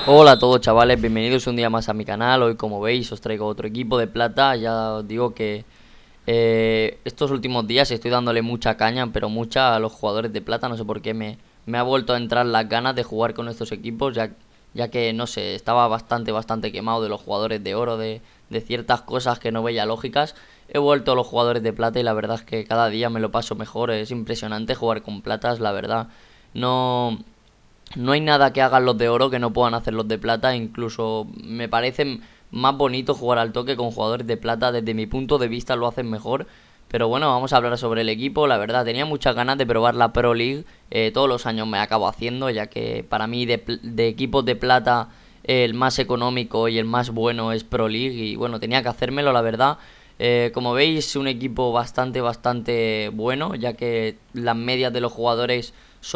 Hola a todos chavales, bienvenidos un día más a mi canal. Hoy como veis os traigo otro equipo de plata. Ya os digo que estos últimos días estoy dándole mucha caña, pero mucha a los jugadores de plata. No sé por qué me ha vuelto a entrar las ganas de jugar con estos equipos, ya que no sé, estaba bastante quemado de los jugadores de oro, de ciertas cosas que no veía lógicas. He vuelto a los jugadores de plata y la verdad es que cada día me lo paso mejor. Es impresionante jugar con platas, la verdad. No, no hay nada que hagan los de oro que no puedan hacer los de plata. Incluso me parece más bonito jugar al toque con jugadores de plata. Desde mi punto de vista lo hacen mejor. Pero bueno, vamos a hablar sobre el equipo. La verdad, tenía muchas ganas de probar la Pro League. Todos los años me acabo haciendo, ya que para mí de equipos de plata el más económico y el más bueno es Pro League. Y bueno, tenía que hacérmelo, la verdad. Como veis, un equipo bastante bueno, ya que las medias de los jugadores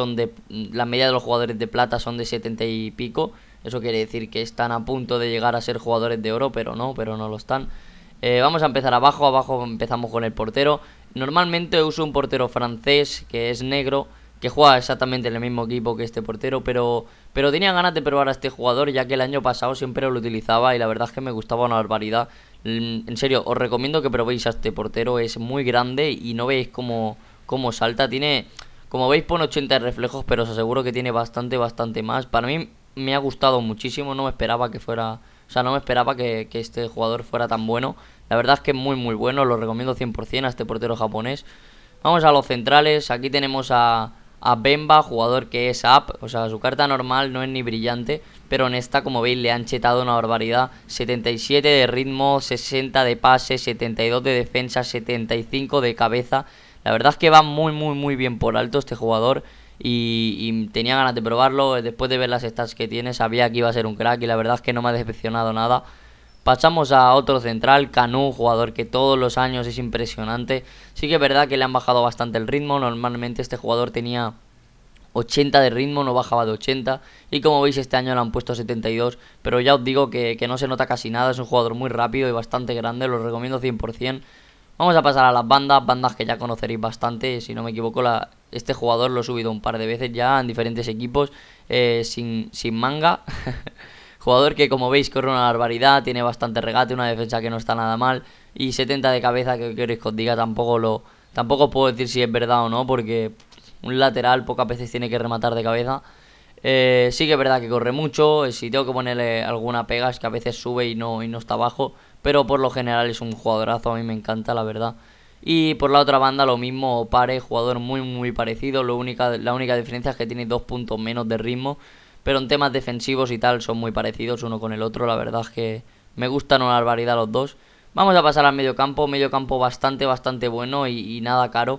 la media de los jugadores de plata son de 70 y pico. Eso quiere decir que están a punto de llegar a ser jugadores de oro, pero no lo están. Vamos a empezar abajo empezamos con el portero. Normalmente uso un portero francés que es negro, que juega exactamente en el mismo equipo que este portero, pero tenía ganas de probar a este jugador, ya que el año pasado siempre lo utilizaba y la verdad es que me gustaba una barbaridad. En serio, os recomiendo que probéis a este portero, es muy grande y no veis cómo salta. Como veis, pone 80 de reflejos, pero os aseguro que tiene bastante más. Para mí me ha gustado muchísimo, no me esperaba que fuera... O sea, no me esperaba que este jugador fuera tan bueno. La verdad es que es muy bueno, lo recomiendo 100% a este portero japonés. Vamos a los centrales, aquí tenemos a Bemba, jugador que es up, o sea, su carta normal no es ni brillante, pero en esta, como veis, le han chetado una barbaridad. 77 de ritmo, 60 de pase, 72 de defensa, 75 de cabeza. La verdad es que va muy bien por alto este jugador y tenía ganas de probarlo. Después de ver las stats que tiene, sabía que iba a ser un crack y la verdad es que no me ha decepcionado nada. Pasamos a otro central, Canu, jugador que todos los años es impresionante. Sí que es verdad que le han bajado bastante el ritmo. Normalmente este jugador tenía 80 de ritmo, no bajaba de 80. Y como veis este año le han puesto 72. Pero ya os digo que no se nota casi nada. Es un jugador muy rápido y bastante grande, lo recomiendo 100%. Vamos a pasar a las bandas que ya conoceréis bastante. Si no me equivoco, este jugador lo he subido un par de veces ya en diferentes equipos, sin manga. Jugador que, como veis, corre una barbaridad, tiene bastante regate, una defensa que no está nada mal y 70 de cabeza, que queréis que os diga, tampoco puedo decir si es verdad o no, porque un lateral pocas veces tiene que rematar de cabeza. Sí que es verdad que corre mucho. Si tengo que ponerle alguna pega es que a veces sube y no está abajo, pero por lo general es un jugadorazo, a mí me encanta, la verdad. Y por la otra banda lo mismo, Pare, jugador muy parecido. La única diferencia es que tiene 2 puntos menos de ritmo, pero en temas defensivos y tal son muy parecidos uno con el otro. La verdad es que me gustan una barbaridad los dos. Vamos a pasar al medio campo bastante bueno y nada caro.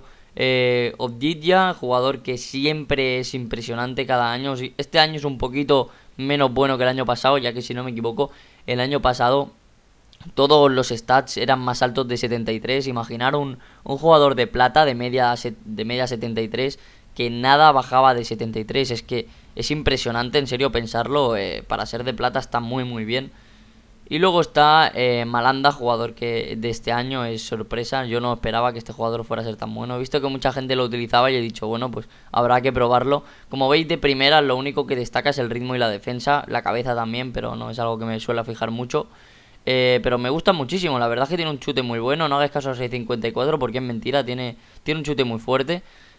Obdidja, jugador que siempre es impresionante cada año. Este año es un poquito menos bueno que el año pasado, ya que si no me equivoco, el año pasado todos los stats eran más altos de 73. Imaginar un jugador de plata de media 73 que nada bajaba de 73. Es que es impresionante, en serio, pensarlo. Para ser de plata está muy bien. Y luego está Malanda, jugador que de este año es sorpresa. Yo no esperaba que este jugador fuera a ser tan bueno. He visto que mucha gente lo utilizaba y he dicho, bueno, pues habrá que probarlo. Como veis, de primera lo único que destaca es el ritmo y la defensa. La cabeza también, pero no es algo que me suele fijar mucho. Pero me gusta muchísimo, la verdad es que tiene un chute muy bueno. No hagáis caso a 654 porque es mentira, tiene un chute muy fuerte.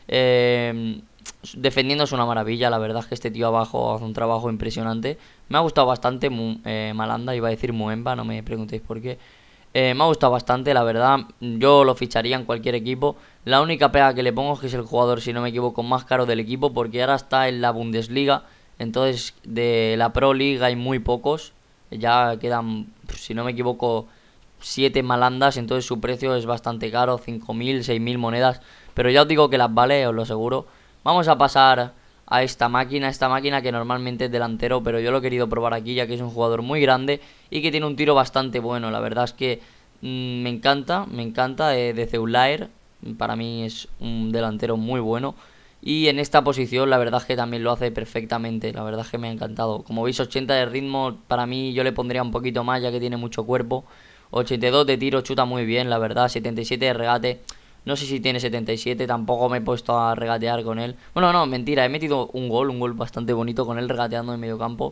Defendiendo es una maravilla, la verdad es que este tío abajo hace un trabajo impresionante. Me ha gustado bastante Malanda, iba a decir Muemba, no me preguntéis por qué. Me ha gustado bastante, la verdad. Yo lo ficharía en cualquier equipo. La única pega que le pongo es que es el jugador, si no me equivoco, más caro del equipo, porque ahora está en la Bundesliga. Entonces de la Pro League hay muy pocos. Ya quedan, si no me equivoco, 7 Malandas. Entonces su precio es bastante caro, 5.000, 6.000 monedas. Pero ya os digo que las vale, os lo aseguro. Vamos a pasar a esta máquina que normalmente es delantero, pero yo lo he querido probar aquí ya que es un jugador muy grande y que tiene un tiro bastante bueno. La verdad es que me encanta de Zeulair. Para mí es un delantero muy bueno. Y en esta posición la verdad es que también lo hace perfectamente. La verdad es que me ha encantado. Como veis, 80 de ritmo, para mí yo le pondría un poquito más ya que tiene mucho cuerpo. 82 de tiro, chuta muy bien, la verdad. 77 de regate. No sé si tiene 77, tampoco me he puesto a regatear con él. Bueno, no, mentira, he metido un gol bastante bonito con él regateando en medio campo.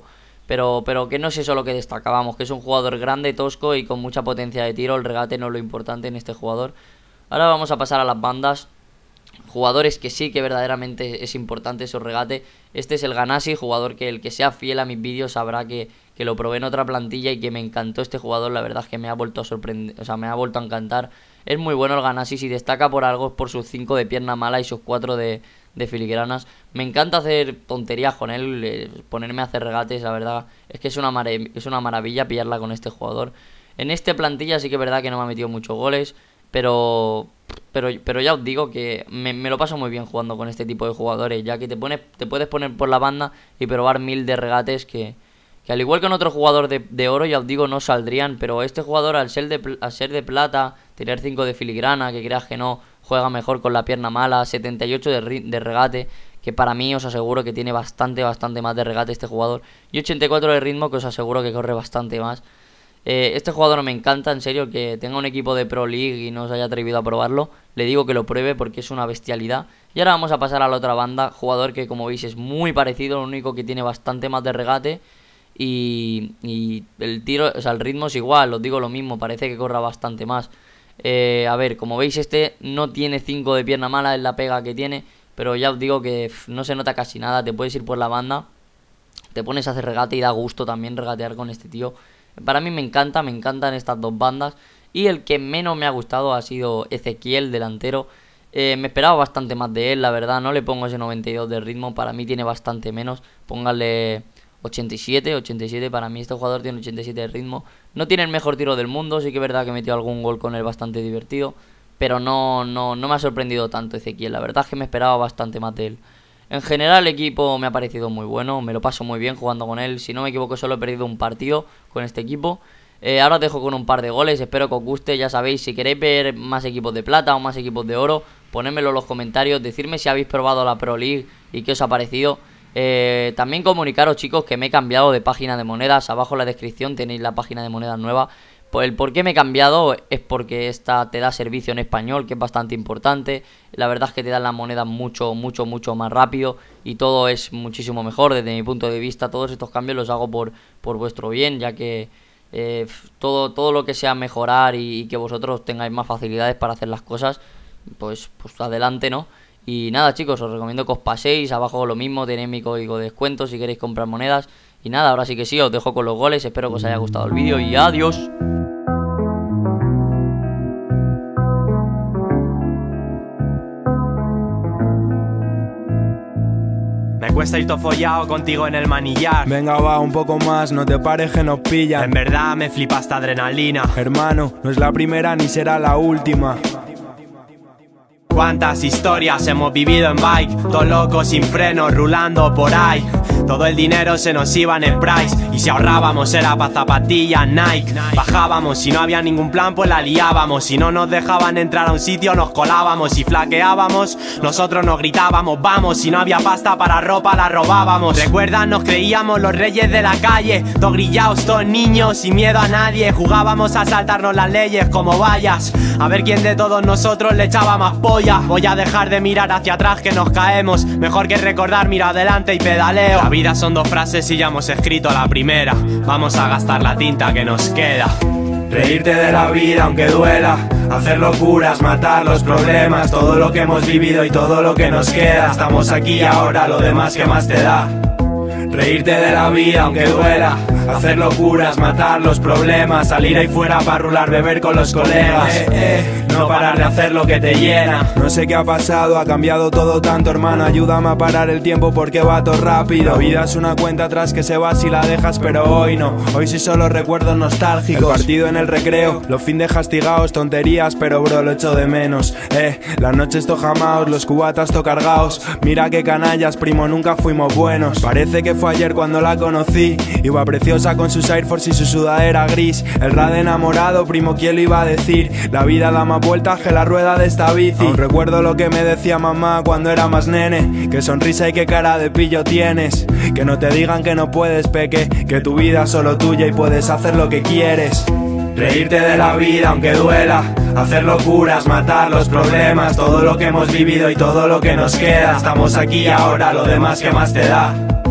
pero que no es eso lo que destacábamos, que es un jugador grande, tosco y con mucha potencia de tiro. El regate no es lo importante en este jugador. Ahora vamos a pasar a las bandas. Jugadores que sí que verdaderamente es importante su regate. Este es el Ganassi, jugador que el que sea fiel a mis vídeos sabrá que lo probé en otra plantilla y que me encantó este jugador. La verdad es que me ha vuelto a sorprender, o sea, me ha vuelto a encantar. Es muy bueno el Ganassi, si destaca por algo es por sus 5 de pierna mala y sus 4 de filigranas. Me encanta hacer tonterías con él, ponerme a hacer regates, la verdad es que es una maravilla pillarla con este jugador. En esta plantilla sí que es verdad que no me ha metido muchos goles, pero ya os digo que me lo paso muy bien jugando con este tipo de jugadores, ya que te puedes poner por la banda y probar 1000 de regates que al igual que en otro jugador de oro, ya os digo, no saldrían, pero este jugador al ser de plata, tener 5 de filigrana, que creas que no, juega mejor con la pierna mala, 78 de regate, que para mí os aseguro que tiene bastante más de regate este jugador, y 84 de ritmo, que os aseguro que corre bastante más. Este jugador me encanta, en serio, que tenga un equipo de Pro League y no se haya atrevido a probarlo. Le digo que lo pruebe porque es una bestialidad. Y ahora vamos a pasar a la otra banda, jugador que como veis es muy parecido, lo único que tiene bastante más de regate. Y el tiro, o sea, el ritmo es igual, os digo lo mismo, parece que corra bastante más. A ver, como veis este no tiene 5 de pierna mala, es la pega que tiene. Pero ya os digo que no se nota casi nada, te puedes ir por la banda, te pones a hacer regate y da gusto también regatear con este tío. Para mí me encantan estas dos bandas. Y el que menos me ha gustado ha sido Ezequiel, delantero. Me esperaba bastante más de él, la verdad. No le pongo ese 92 de ritmo, para mí tiene bastante menos. Póngale 87, para mí este jugador tiene 87 de ritmo. No tiene el mejor tiro del mundo, sí que es verdad que metió algún gol con él bastante divertido, pero no me ha sorprendido tanto Ezequiel, la verdad es que me esperaba bastante más de él. En general el equipo me ha parecido muy bueno, me lo paso muy bien jugando con él. Si no me equivoco solo he perdido un partido con este equipo. Ahora os dejo con un par de goles, espero que os guste. Ya sabéis, si queréis ver más equipos de plata o más equipos de oro, ponedmelo en los comentarios, decidme si habéis probado la Pro League y qué os ha parecido. También comunicaros, chicos, que me he cambiado de página de monedas. Abajo en la descripción tenéis la página de monedas nueva. Pues el por qué me he cambiado es porque esta te da servicio en español, que es bastante importante. La verdad es que te dan las monedas mucho más rápido y todo es muchísimo mejor desde mi punto de vista. Todos estos cambios los hago por vuestro bien, ya que todo lo que sea mejorar y que vosotros tengáis más facilidades para hacer las cosas, pues adelante, ¿no? Y nada, chicos, os recomiendo que os paséis. Abajo lo mismo, tenéis mi código de descuento si queréis comprar monedas. Y nada, ahora sí que sí, os dejo con los goles. Espero que os haya gustado el vídeo y adiós. Me cuesta ir todo follado contigo en el manillar. Venga va, un poco más, no te pares que nos pillan. En verdad me flipa esta adrenalina. Hermano, no es la primera ni será la última. Cuántas historias hemos vivido en bike, todo loco sin freno, rulando por ahí. Todo el dinero se nos iba en el price, y si ahorrábamos era pa' zapatillas Nike. Bajábamos, si no había ningún plan pues la liábamos. Si no nos dejaban entrar a un sitio nos colábamos. Si flaqueábamos, nosotros nos gritábamos vamos. Si no había pasta para ropa la robábamos. ¿Recuerdas? Nos creíamos los reyes de la calle, todos grillados, todos niños, sin miedo a nadie. Jugábamos a saltarnos las leyes como vallas, a ver quién de todos nosotros le echaba más polla. Voy a dejar de mirar hacia atrás que nos caemos, mejor que recordar mira adelante y pedaleo. La vida son dos frases y ya hemos escrito la primera. Vamos a gastar la tinta que nos queda. Reírte de la vida aunque duela, hacer locuras, matar los problemas, todo lo que hemos vivido y todo lo que nos queda. Estamos aquí y ahora, lo demás que más te da. Reírte de la vida aunque duela, hacer locuras, matar los problemas, salir ahí fuera para rular, beber con los colegas. No parar de hacer lo que te llena. No sé qué ha pasado, ha cambiado todo tanto, hermano. Ayúdame a parar el tiempo porque va todo rápido. La vida es una cuenta atrás que se va si la dejas, pero hoy no. Hoy sí solo recuerdos nostálgicos. El partido en el recreo, los fines castigados, tonterías, pero bro, lo echo de menos. Las noches to jamaos, los cubatas to cargaos. Mira qué canallas, primo, nunca fuimos buenos. Parece que fue ayer cuando la conocí. Iba preciosa con sus Air Force y su sudadera gris. El rad enamorado, primo, ¿quién lo iba a decir? La vida da más vueltas que la rueda de esta bici. Aún recuerdo lo que me decía mamá cuando era más nene. Qué sonrisa y qué cara de pillo tienes. Que no te digan que no puedes, peque, que tu vida es solo tuya y puedes hacer lo que quieres. Reírte de la vida aunque duela, hacer locuras, matar los problemas, todo lo que hemos vivido y todo lo que nos queda. Estamos aquí y ahora, lo demás que más te da.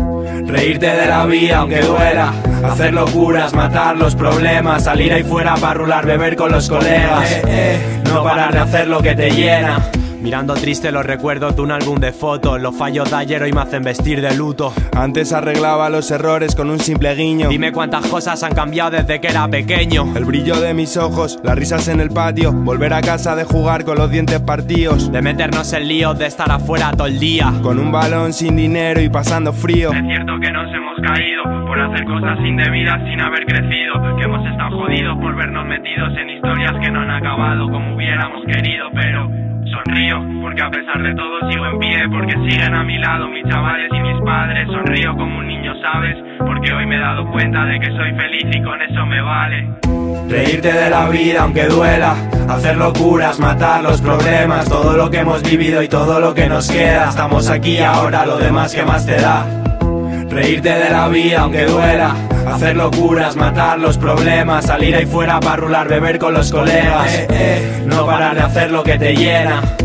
Reírte de la vida aunque duela, hacer locuras, matar los problemas, salir ahí fuera para rular, beber con los colegas, no parar de hacer lo que te llena. Mirando triste los recuerdos de un álbum de fotos. Los fallos de ayer hoy me hacen vestir de luto. Antes arreglaba los errores con un simple guiño. Dime cuántas cosas han cambiado desde que era pequeño. El brillo de mis ojos, las risas en el patio, volver a casa de jugar con los dientes partidos, de meternos en líos, de estar afuera todo el día, con un balón sin dinero y pasando frío. Es cierto que nos hemos caído por hacer cosas indebidas sin haber crecido, que hemos estado jodidos por vernos metidos en historias que no han acabado como hubiéramos querido, pero sonrío, porque a pesar de todo sigo en pie, porque siguen a mi lado mis chavales y mis padres. Sonrío como un niño, ¿sabes? Porque hoy me he dado cuenta de que soy feliz y con eso me vale. Reírte de la vida aunque duela, hacer locuras, matar los problemas, todo lo que hemos vivido y todo lo que nos queda. Estamos aquí ahora, lo demás que más te da. Reírte de la vida aunque duela, hacer locuras, matar los problemas, salir ahí fuera para rular, beber con los colegas, no parar de hacer lo que te llena.